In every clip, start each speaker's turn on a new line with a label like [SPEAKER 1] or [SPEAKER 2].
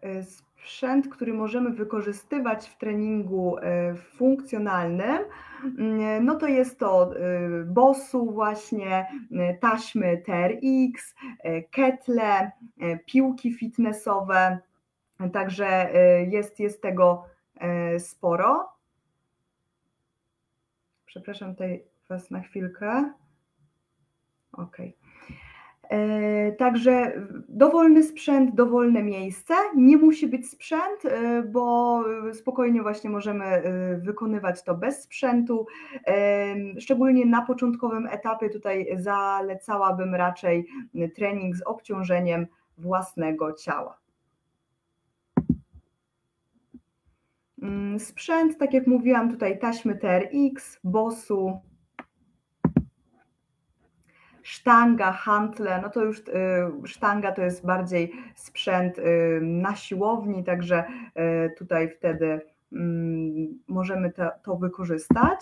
[SPEAKER 1] Sprzęt, który możemy wykorzystywać w treningu funkcjonalnym, no to jest to BOSU właśnie, taśmy TRX, ketle, piłki fitnessowe, także jest tego sporo. Przepraszam tutaj Was na chwilkę. Okej. Także dowolny sprzęt, dowolne miejsce. Nie musi być sprzęt, bo spokojnie właśnie możemy wykonywać to bez sprzętu. Szczególnie na początkowym etapie tutaj zalecałabym raczej trening z obciążeniem własnego ciała. Sprzęt, tak jak mówiłam, tutaj taśmy TRX, BOSU, sztanga, hantle, no to już sztanga to jest bardziej sprzęt na siłowni, także tutaj wtedy możemy to wykorzystać.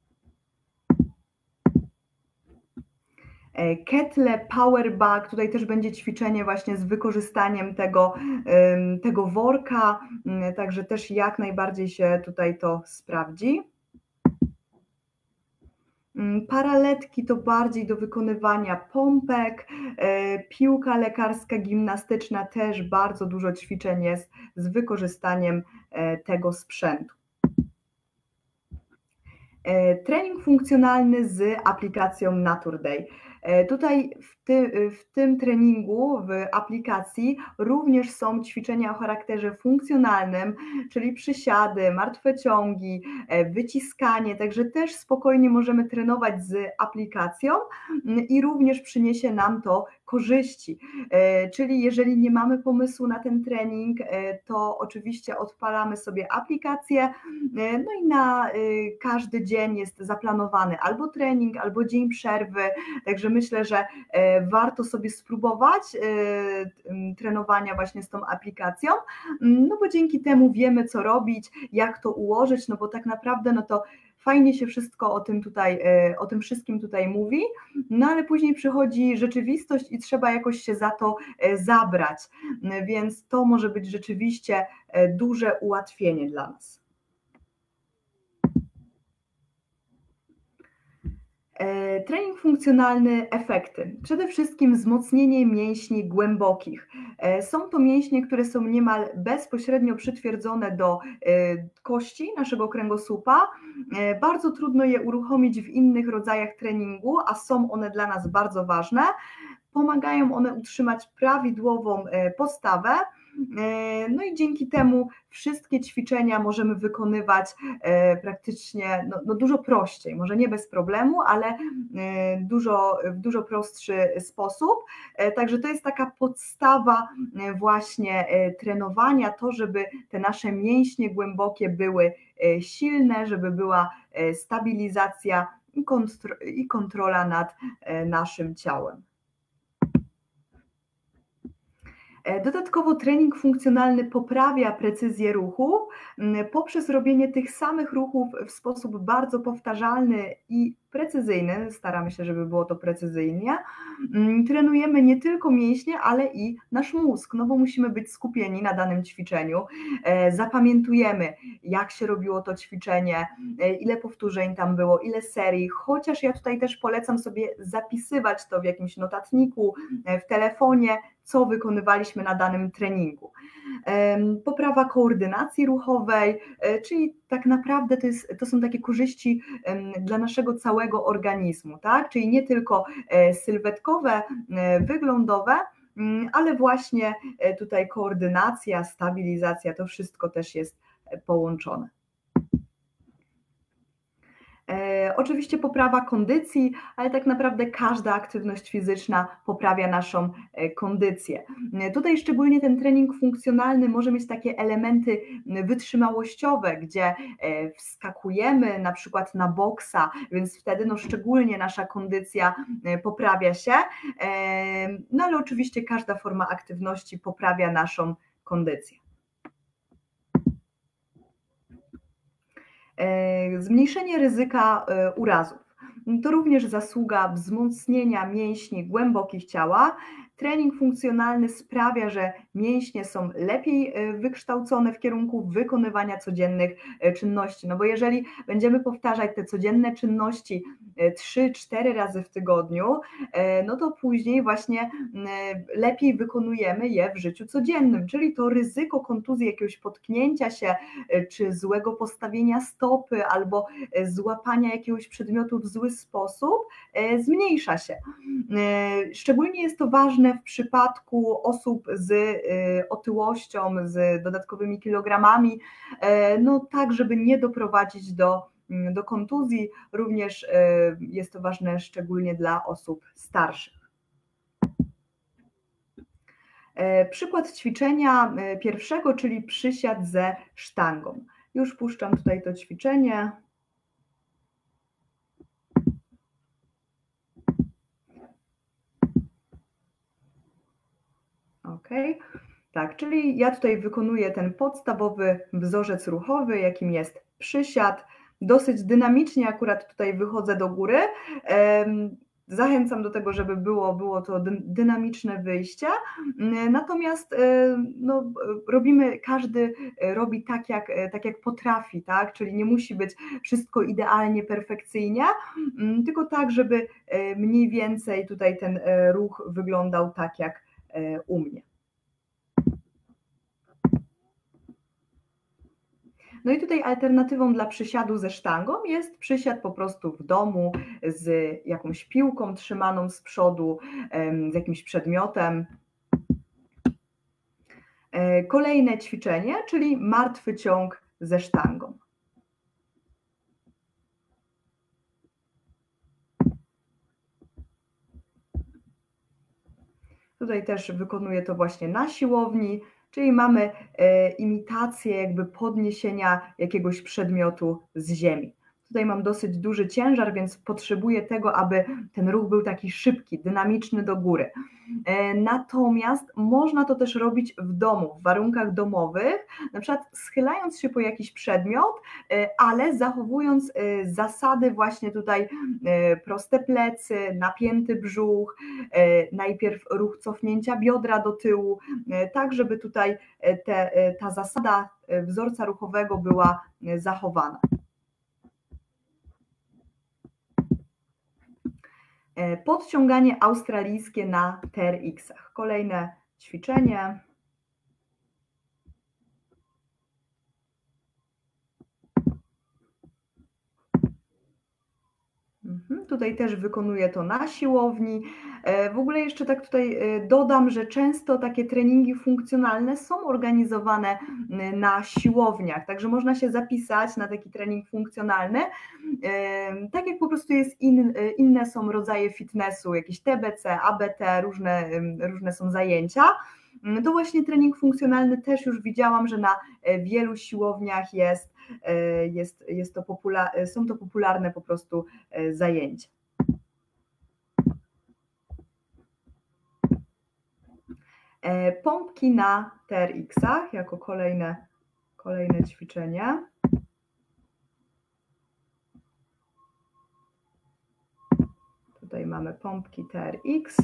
[SPEAKER 1] Ketle, power bag, tutaj też będzie ćwiczenie właśnie z wykorzystaniem tego worka, także też jak najbardziej się tutaj to sprawdzi. Paraletki to bardziej do wykonywania pompek, piłka lekarska gimnastyczna też bardzo dużo ćwiczeń jest z wykorzystaniem tego sprzętu. Trening funkcjonalny z aplikacją NaturDay. Tutaj w tym treningu, w aplikacji również są ćwiczenia o charakterze funkcjonalnym, czyli przysiady, martwe ciągi, wyciskanie, także też spokojnie możemy trenować z aplikacją i również przyniesie nam to korzyści. Czyli jeżeli nie mamy pomysłu na ten trening, to oczywiście odpalamy sobie aplikację, no i na każdy dzień jest zaplanowany albo trening, albo dzień przerwy, także myślę, że warto sobie spróbować trenowania właśnie z tą aplikacją, no bo dzięki temu wiemy, co robić, jak to ułożyć, no bo tak naprawdę no to fajnie się wszystko o tym wszystkim tutaj mówi, no ale później przychodzi rzeczywistość i trzeba jakoś się za to zabrać, więc to może być rzeczywiście duże ułatwienie dla nas. Trening funkcjonalny, efekty. Przede wszystkim wzmocnienie mięśni głębokich. Są to mięśnie, które są niemal bezpośrednio przytwierdzone do kości naszego kręgosłupa. Bardzo trudno je uruchomić w innych rodzajach treningu, a są one dla nas bardzo ważne. Pomagają one utrzymać prawidłową postawę. No i dzięki temu wszystkie ćwiczenia możemy wykonywać praktycznie dużo prościej, może nie bez problemu, ale w dużo prostszy sposób. Także to jest taka podstawa właśnie trenowania, to żeby te nasze mięśnie głębokie były silne, żeby była stabilizacja i kontrola nad naszym ciałem. Dodatkowo trening funkcjonalny poprawia precyzję ruchu poprzez robienie tych samych ruchów w sposób bardzo powtarzalny i precyzyjny. Staramy się, żeby było to precyzyjnie. Trenujemy nie tylko mięśnie, ale i nasz mózg, no bo musimy być skupieni na danym ćwiczeniu. Zapamiętujemy, jak się robiło to ćwiczenie, ile powtórzeń tam było, ile serii, chociaż ja tutaj też polecam sobie zapisywać to w jakimś notatniku, w telefonie, co wykonywaliśmy na danym treningu. Poprawa koordynacji ruchowej, czyli tak naprawdę to są takie korzyści dla naszego całego organizmu, tak? Czyli nie tylko sylwetkowe, wyglądowe, ale właśnie tutaj koordynacja, stabilizacja, to wszystko też jest połączone. Oczywiście poprawa kondycji, ale tak naprawdę każda aktywność fizyczna poprawia naszą kondycję. Tutaj szczególnie ten trening funkcjonalny może mieć takie elementy wytrzymałościowe, gdzie wskakujemy na przykład na boksa, więc wtedy szczególnie nasza kondycja poprawia się, no ale oczywiście każda forma aktywności poprawia naszą kondycję. Zmniejszenie ryzyka urazów. To również zasługa wzmocnienia mięśni głębokich ciała. trening funkcjonalny sprawia, że mięśnie są lepiej wykształcone w kierunku wykonywania codziennych czynności. No bo jeżeli będziemy powtarzać te codzienne czynności 3-4 razy w tygodniu, no to później właśnie lepiej wykonujemy je w życiu codziennym, czyli to ryzyko kontuzji, jakiegoś potknięcia się, czy złego postawienia stopy, albo złapania jakiegoś przedmiotu w zły sposób zmniejsza się. Szczególnie jest to ważne w przypadku osób z otyłością, z dodatkowymi kilogramami, no tak, żeby nie doprowadzić do kontuzji. Również jest to ważne szczególnie dla osób starszych. Przykład ćwiczenia pierwszego, czyli przysiad ze sztangą. Już puszczam tutaj to ćwiczenie. Ok, tak, czyli ja tutaj wykonuję ten podstawowy wzorzec ruchowy, jakim jest przysiad. Dosyć dynamicznie akurat tutaj wychodzę do góry. Zachęcam do tego, żeby było to dynamiczne wyjście, natomiast no, każdy robi tak jak potrafi, tak? Czyli nie musi być wszystko idealnie, perfekcyjnie, tylko tak, żeby mniej więcej tutaj ten ruch wyglądał tak jak u mnie. No i tutaj alternatywą dla przysiadu ze sztangą jest przysiad po prostu w domu z jakąś piłką trzymaną z przodu, z jakimś przedmiotem. Kolejne ćwiczenie, czyli martwy ciąg ze sztangą. Tutaj też wykonuję to właśnie na siłowni, czyli mamy imitację jakby podniesienia jakiegoś przedmiotu z ziemi. Tutaj mam dosyć duży ciężar, więc potrzebuję tego, aby ten ruch był taki szybki, dynamiczny do góry. Natomiast można to też robić w domu, w warunkach domowych, na przykład schylając się po jakiś przedmiot, ale zachowując zasady właśnie tutaj proste plecy, napięty brzuch, najpierw ruch cofnięcia biodra do tyłu, tak żeby tutaj ta zasada wzorca ruchowego była zachowana. Podciąganie australijskie na TRX-ach. Kolejne ćwiczenie. Tutaj też wykonuję to na siłowni. W ogóle jeszcze tak tutaj dodam, że często takie treningi funkcjonalne są organizowane na siłowniach, także można się zapisać na taki trening funkcjonalny. Tak jak po prostu jest inne są rodzaje fitnessu, jakieś TBC, ABT, różne są zajęcia. To właśnie trening funkcjonalny też już widziałam, że na wielu siłowniach są to popularne po prostu zajęcia. Pompki na TRX-ach jako kolejne ćwiczenie. Tutaj mamy pompki TRX.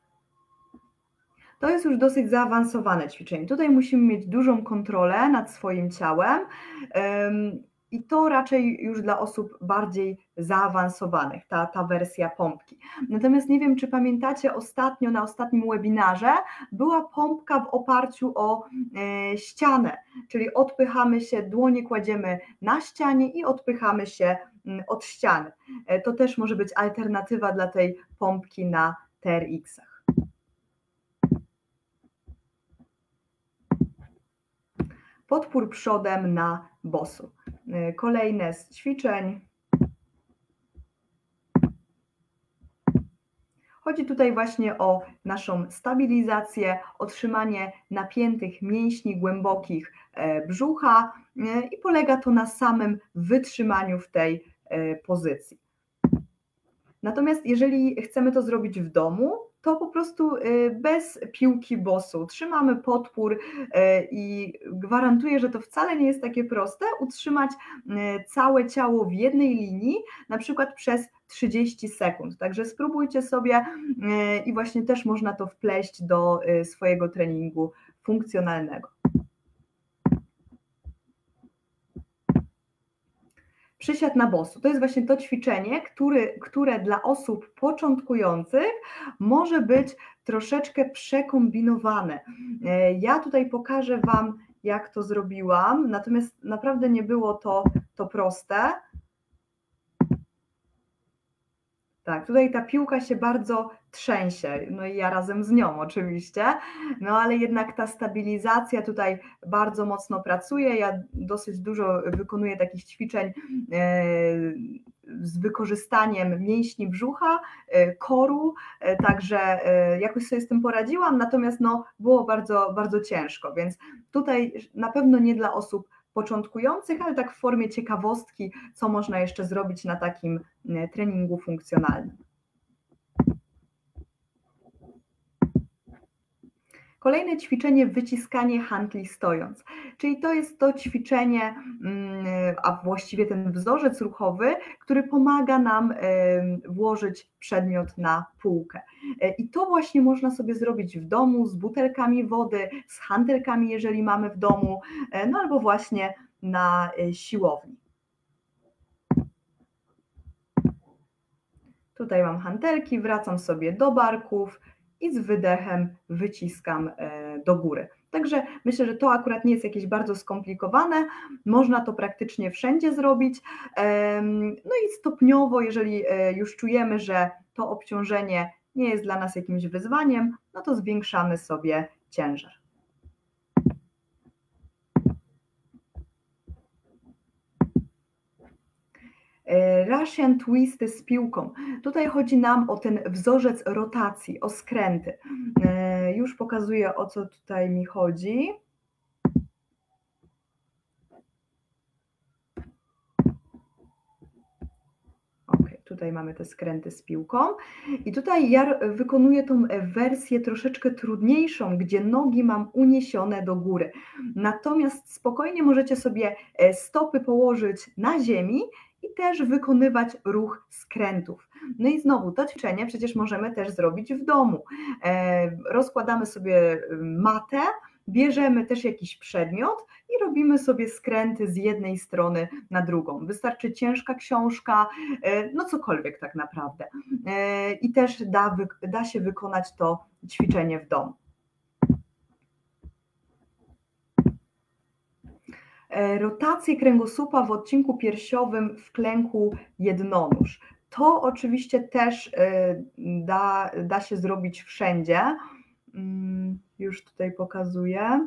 [SPEAKER 1] To jest już dosyć zaawansowane ćwiczenie. Tutaj musimy mieć dużą kontrolę nad swoim ciałem i to raczej już dla osób bardziej zaawansowanych, ta wersja pompki. Natomiast nie wiem, czy pamiętacie, ostatnio na ostatnim webinarze była pompka w oparciu o ścianę, czyli odpychamy się, dłonie kładziemy na ścianie i odpychamy się od ściany. To też może być alternatywa dla tej pompki na TRX-ach. Podpór przodem na bosu. Kolejne z ćwiczeń. Chodzi tutaj właśnie o naszą stabilizację, o trzymanie napiętych mięśni głębokich brzucha i polega to na samym wytrzymaniu w tej pozycji. Natomiast jeżeli chcemy to zrobić w domu, to po prostu bez piłki bosu. Trzymamy podpór i gwarantuję, że to wcale nie jest takie proste, utrzymać całe ciało w jednej linii, na przykład przez 30 sekund. Także spróbujcie sobie i właśnie też można to wpleść do swojego treningu funkcjonalnego. Przysiad na bosu. To jest właśnie to ćwiczenie, które dla osób początkujących może być troszeczkę przekombinowane. Ja tutaj pokażę Wam, jak to zrobiłam, natomiast naprawdę nie było to proste. Tak, tutaj ta piłka się bardzo trzęsie, no i ja razem z nią oczywiście, no ale jednak ta stabilizacja tutaj bardzo mocno pracuje. Ja dosyć dużo wykonuję takich ćwiczeń z wykorzystaniem mięśni brzucha, koru, także jakoś sobie z tym poradziłam, natomiast no, było bardzo, bardzo ciężko, więc tutaj na pewno nie dla osób początkujących, ale tak w formie ciekawostki, co można jeszcze zrobić na takim treningu funkcjonalnym. Kolejne ćwiczenie, wyciskanie handli stojąc, czyli to jest to ćwiczenie, a właściwie ten wzorzec ruchowy, który pomaga nam włożyć przedmiot na półkę. I to właśnie można sobie zrobić w domu z butelkami wody, z hantelkami, jeżeli mamy w domu, no albo właśnie na siłowni. Tutaj mam hantelki, wracam sobie do barków i z wydechem wyciskam do góry. Także myślę, że to akurat nie jest jakieś bardzo skomplikowane, można to praktycznie wszędzie zrobić. No i stopniowo, jeżeli już czujemy, że to obciążenie nie jest dla nas jakimś wyzwaniem, no to zwiększamy sobie ciężar. Russian twisty z piłką. Tutaj chodzi nam o ten wzorzec rotacji, o skręty. Już pokazuję, o co tutaj mi chodzi. Tutaj mamy te skręty z piłką i tutaj ja wykonuję tą wersję troszeczkę trudniejszą, gdzie nogi mam uniesione do góry. Natomiast spokojnie możecie sobie stopy położyć na ziemi i też wykonywać ruch skrętów. No i znowu to ćwiczenie przecież możemy też zrobić w domu. Rozkładamy sobie matę, bierzemy też jakiś przedmiot i robimy sobie skręty z jednej strony na drugą. Wystarczy ciężka książka, no cokolwiek tak naprawdę. I też da się wykonać to ćwiczenie w domu. Rotacje kręgosłupa w odcinku piersiowym w klęku jednonóż. To oczywiście też da się zrobić wszędzie. Już tutaj pokazuję.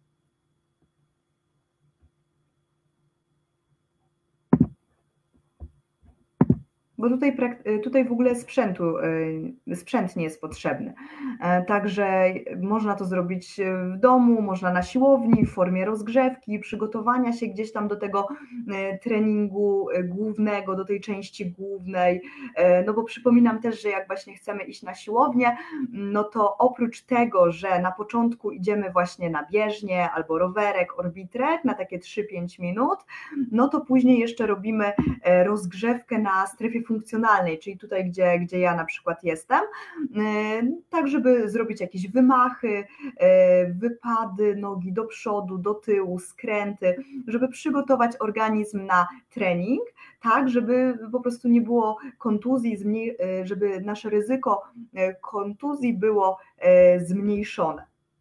[SPEAKER 1] Bo tutaj w ogóle sprzęt nie jest potrzebny. Także można to zrobić w domu, można na siłowni, w formie rozgrzewki, przygotowania się gdzieś tam do tego treningu głównego, do tej części głównej. No bo przypominam też, że jak właśnie chcemy iść na siłownię, no to oprócz tego, że na początku idziemy właśnie na bieżnię albo rowerek, orbitrek na takie 3-5 minut, no to później jeszcze robimy rozgrzewkę na strefie funkcjonalnej, czyli tutaj, gdzie ja na przykład jestem, tak żeby zrobić jakieś wymachy, wypady nogi do przodu, do tyłu, skręty, żeby przygotować organizm na trening, tak, żeby po prostu nie było kontuzji, żeby nasze ryzyko kontuzji było zmniejszone.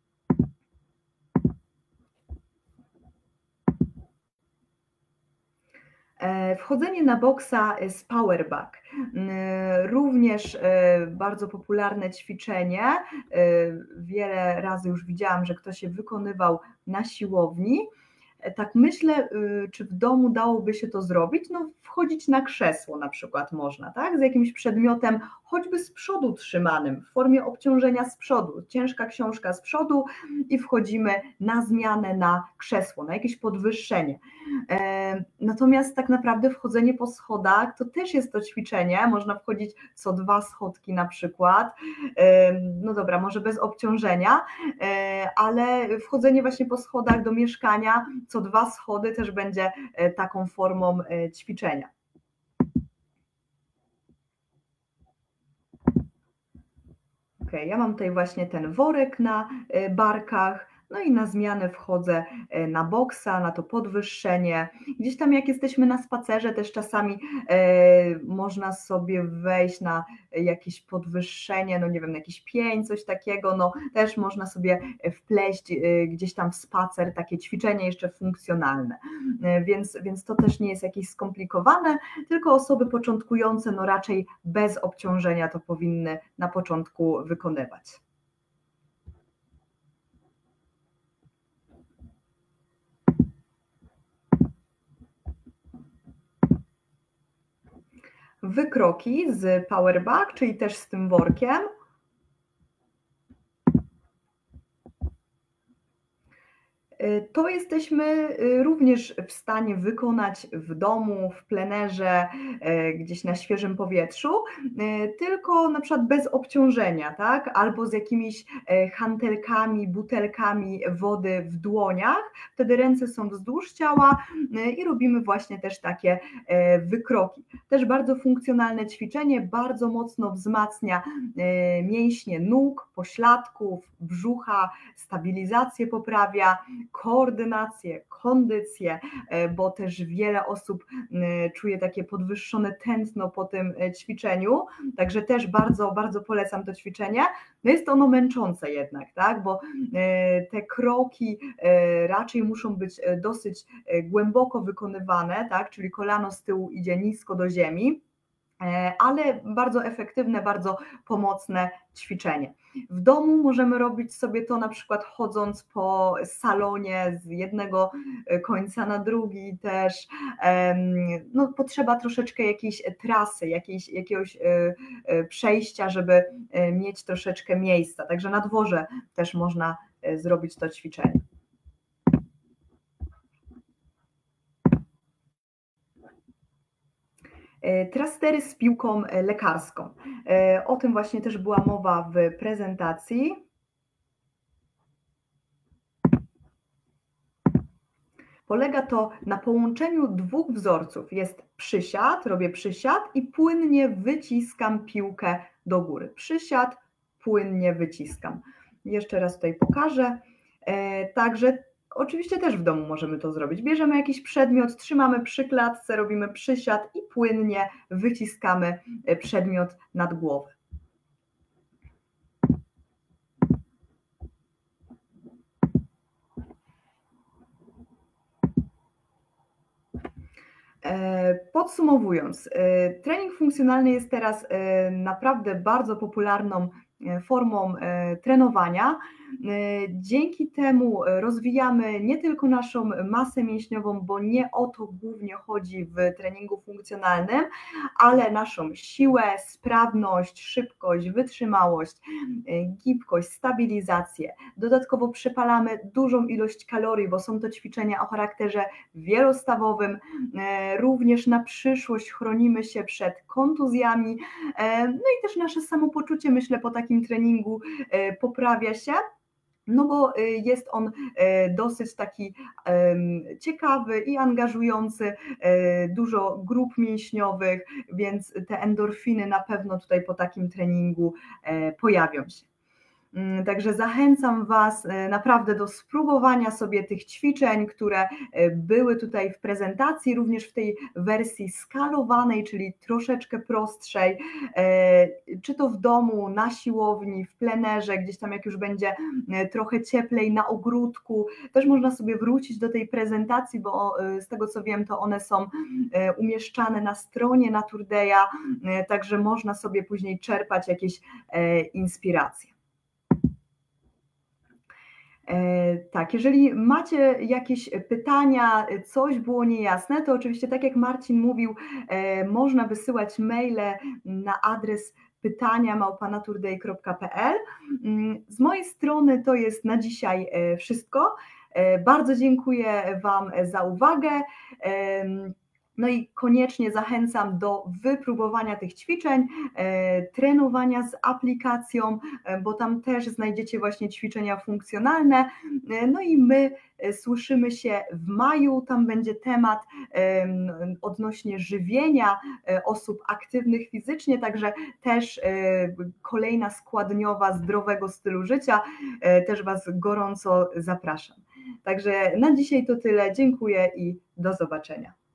[SPEAKER 1] Wchodzenie na boksa z powerback, również bardzo popularne ćwiczenie, wiele razy już widziałam, że ktoś je wykonywał na siłowni. tak myślę, czy w domu dałoby się to zrobić, no wchodzić na krzesło na przykład można, tak, z jakimś przedmiotem, choćby z przodu trzymanym, w formie obciążenia z przodu, ciężka książka z przodu i wchodzimy na zmianę na krzesło, na jakieś podwyższenie. Natomiast tak naprawdę wchodzenie po schodach to też jest to ćwiczenie, można wchodzić co 2 schodki na przykład, no dobra, może bez obciążenia, ale wchodzenie właśnie po schodach do mieszkania co 2 schody też będzie taką formą ćwiczenia. Ok, ja mam tutaj właśnie ten worek na barkach, no i na zmianę wchodzę na boksa, na to podwyższenie. Gdzieś tam jak jesteśmy na spacerze, też czasami można sobie wejść na jakieś podwyższenie, no nie wiem, na jakiś pień, coś takiego, no też można sobie wpleść gdzieś tam w spacer takie ćwiczenie jeszcze funkcjonalne, więc to też nie jest jakieś skomplikowane, tylko osoby początkujące no raczej bez obciążenia to powinny na początku wykonywać. Wykroki z powerback, czyli też z tym workiem. To jesteśmy również w stanie wykonać w domu, w plenerze, gdzieś na świeżym powietrzu, tylko na przykład bez obciążenia, tak? Albo z jakimiś hantelkami, butelkami wody w dłoniach. Wtedy ręce są wzdłuż ciała i robimy właśnie też takie wykroki. Też bardzo funkcjonalne ćwiczenie, bardzo mocno wzmacnia mięśnie nóg, pośladków, brzucha, stabilizację poprawia, koordynację, kondycję, bo też wiele osób czuje takie podwyższone tętno po tym ćwiczeniu, także też bardzo, bardzo polecam to ćwiczenie. No jest ono męczące jednak, tak, bo te kroki raczej muszą być dosyć głęboko wykonywane, tak, czyli kolano z tyłu idzie nisko do ziemi, ale bardzo efektywne, bardzo pomocne ćwiczenie. W domu możemy robić sobie to na przykład chodząc po salonie z jednego końca na drugi też. No, potrzeba troszeczkę jakiejś trasy, jakiegoś przejścia, żeby mieć troszeczkę miejsca. Także na dworze też można zrobić to ćwiczenie. Trastery z piłką lekarską. O tym właśnie też była mowa w prezentacji. Polega to na połączeniu 2 wzorców. Jest przysiad, robię przysiad i płynnie wyciskam piłkę do góry. Przysiad, płynnie wyciskam. Jeszcze raz tutaj pokażę. Także oczywiście też w domu możemy to zrobić. Bierzemy jakiś przedmiot, trzymamy przy klatce, robimy przysiad i płynnie wyciskamy przedmiot nad głowę. Podsumowując, trening funkcjonalny jest teraz naprawdę bardzo popularną formą trenowania. Dzięki temu rozwijamy nie tylko naszą masę mięśniową, bo nie o to głównie chodzi w treningu funkcjonalnym, ale naszą siłę, sprawność, szybkość, wytrzymałość, gibkość, stabilizację. Dodatkowo przepalamy dużą ilość kalorii, bo są to ćwiczenia o charakterze wielostawowym. Również na przyszłość chronimy się przed kontuzjami. No i też nasze samopoczucie, myślę, po takim treningu poprawia się. No bo jest on dosyć taki ciekawy i angażujący, dużo grup mięśniowych, więc te endorfiny na pewno tutaj po takim treningu pojawią się. Także zachęcam Was naprawdę do spróbowania sobie tych ćwiczeń, które były tutaj w prezentacji, również w tej wersji skalowanej, czyli troszeczkę prostszej, czy to w domu, na siłowni, w plenerze, gdzieś tam jak już będzie trochę cieplej, na ogródku. Też można sobie wrócić do tej prezentacji, bo z tego co wiem, to one są umieszczane na stronie Naturdaya, także można sobie później czerpać jakieś inspiracje. Tak, jeżeli macie jakieś pytania, coś było niejasne, to oczywiście tak jak Marcin mówił, można wysyłać maile na adres pytania@naturday.pl. Z mojej strony to jest na dzisiaj wszystko. Bardzo dziękuję Wam za uwagę. No i koniecznie zachęcam do wypróbowania tych ćwiczeń, trenowania z aplikacją, bo tam też znajdziecie właśnie ćwiczenia funkcjonalne. No i my słyszymy się w maju, tam będzie temat odnośnie żywienia osób aktywnych fizycznie, także też kolejna składniowa zdrowego stylu życia, też Was gorąco zapraszam. Także na dzisiaj to tyle, dziękuję i do zobaczenia.